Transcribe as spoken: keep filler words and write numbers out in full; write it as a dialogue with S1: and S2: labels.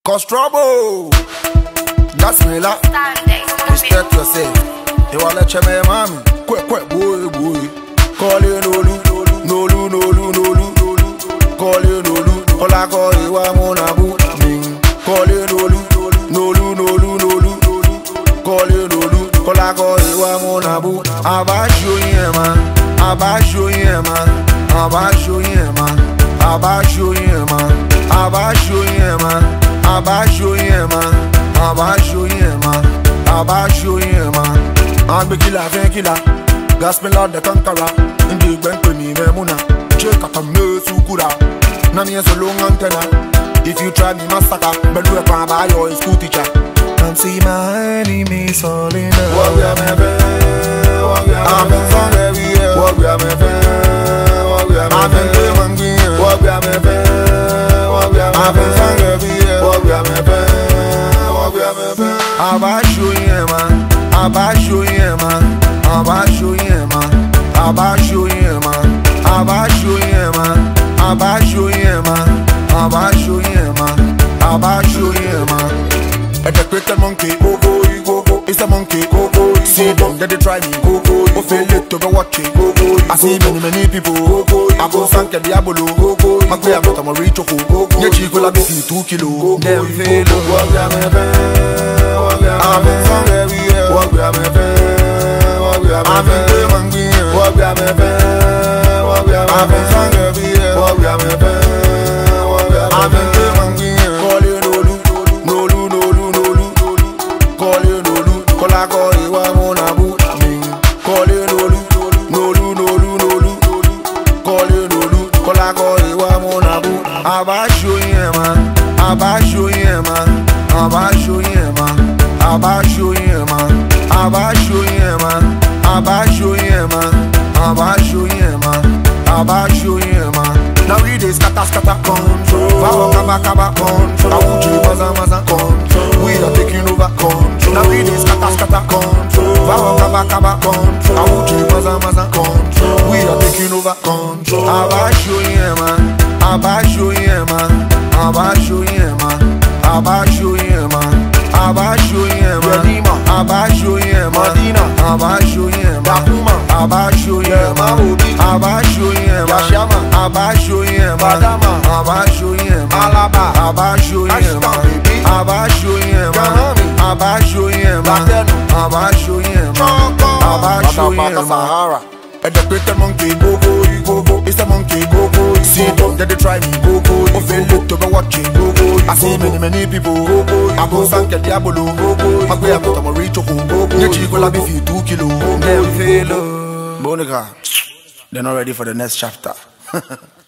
S1: Cause trouble. That's me la. Respect yourself. They want let you me mommy. Quick, quick, boy, boy. Call you Nolu, Nolu, Nolu, Nolu, Nolu. Call you Nolu. All I call you a mona boot. Call you Nolu, Nolu, Nolu, Nolu, Nolu. Call you Nolu. All I call you a mona boot. Abasho yema, abasho yema, abasho yema, abasho yema, abasho yema, abasho yema, abasho yema, abasho yema. I'm the killer, fan killer. Gospel Lord the conqueror. Indi gwen to me memuna. Check out a me sukura. Nami is a long antenna. If you try me massacre, but do a pan by your school teacher. I'm see my enemies all in the world. We are my friend. I'm in front every year. What we are my friend. What we are my friend. What we are my friend. What we are my friend. I'm in front every year. What we are my friend. What we are my friend. Abasho yema, abasho yema, abasho yema, abasho yema, abasho yema, abasho yema, abasho yema, abasho yema. It's a cricket monkey, go go go go. It's a monkey, go go. See them, they try me, go go. Go feel it to go watch it, go go. I see many many people, go go. I go sank at Diabolo, go go. My boy, I'm not a reach, go go. Your chief will have been two kilo. Them fail, walk down my bed, walk down. I'm in song every year, walk down my bed, walk down my bed. I'm in the walk down my bed, walk down. I'm in song every year, walk down my bed, walk down. I'm in the call you Nolu, Nolu, Nolu, Nolu, call you Nolu, call I call you a mona boot. Call you Nolu, Nolu, Nolu, Nolu, call you Nolu, call I call you a mona boot. Abasho yema, abasho yema, abasho yema, abasho yema, abasho yema, abasho yema, abasho yema, abasho yema. Now we dey scatter scatter control. Vawo kaba kaba control. Awuji maza maza control. We are taking over control. Now we dey scatter scatter control. Vawo kaba kaba control. Awuji maza maza control. We are taking over control. Abasho yema, abasho yema, abasho yema, abasho yema, abasho yema, abasho yema, abasho yema, Dakuma, abasho yema, abasho yema, abasho yema, abasho yema, Alaba, abasho yema, abasho yema, abasho yema, abasho yema, abasho yema. And the cricket monkey go go go go. It's a monkey go go. See them, they try me go go. Go feel it to go watching go go. I see many many people go go. I go sank at Diabolo go go. My boy, I'm not a reach go go. Your chief will have been two kilo. Them fail. Monica, they're not ready for the next chapter.